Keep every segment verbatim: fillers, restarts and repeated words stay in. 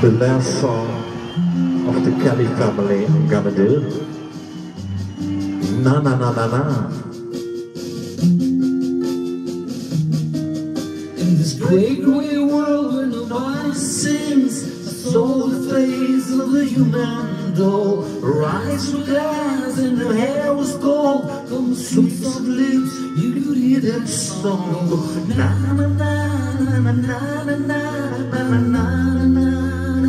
The last song of the Kelly family I'm gonna do. Na na na na na. In this great great world where nobody sings, I saw the face of the human doll. Her eyes were glass and her hair was gold. From the sweet soft lips you could hear that song go na na na na na na na na na na na.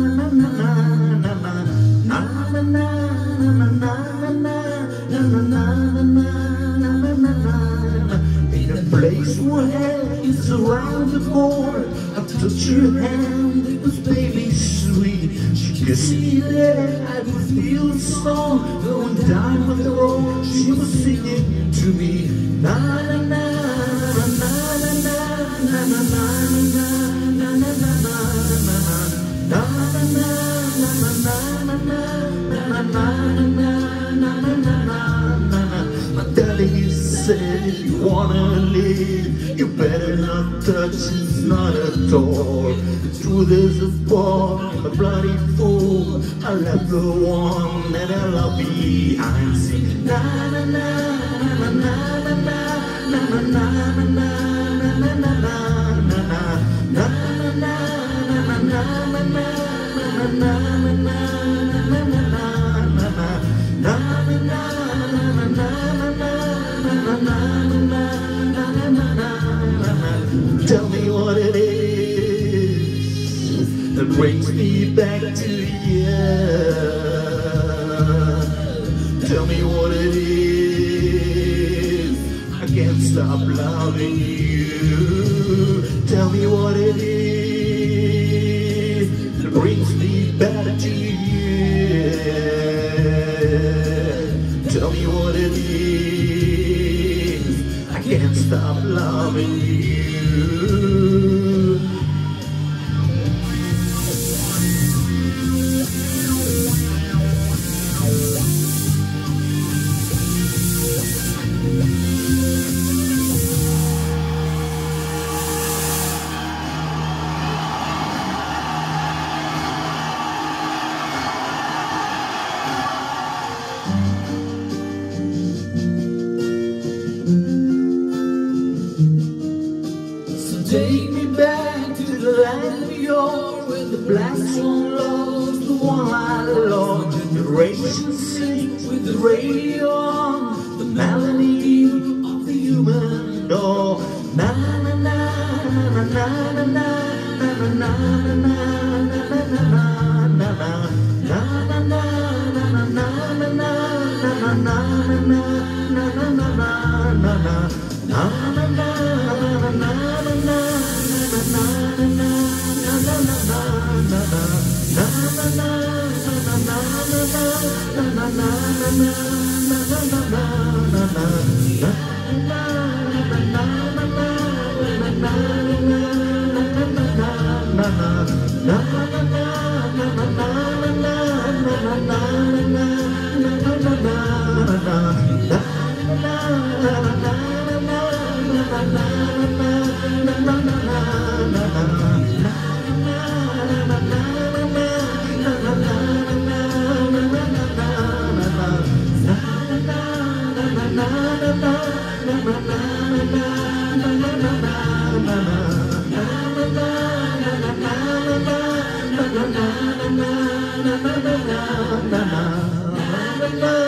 In a place where hell is around the corner, I touched her hand, it was baby sweet. She could see that I could feel the song going down the road. She was singing to me, na na na na na na na na na na na na. My daddy said if you wanna live, you better not touch, it's not a door. The truth is a ball, I'm a bloody fool. I left the one that I love behind. Sing na na na na na na na na na na na na Tell me what it is that brings me back to you. Tell me what it is, I can't stop loving you. Tell me what it is that brings me back to you. Tell me what it is, I can't stop loving you. Take me back to the land of yore, where the black swan loves the one I love. Generations sing with the radio on, the melody of the human doll. Na na na na na na na na na na na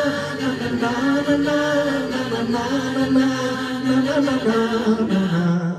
na na